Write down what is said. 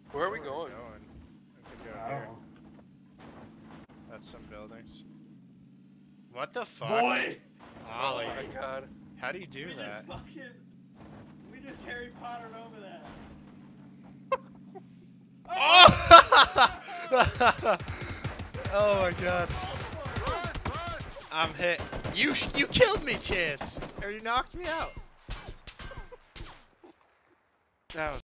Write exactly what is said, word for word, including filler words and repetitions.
Where are we going? going? We could go Oh. here. That's some buildings. What the fuck? Boy! Ollie, Oh my god. how do you do we that? just fucking... We just Harry Pottered over that. Oh! Oh my god. I'm hit. You sh you killed me, Chance! Or you knocked me out. That was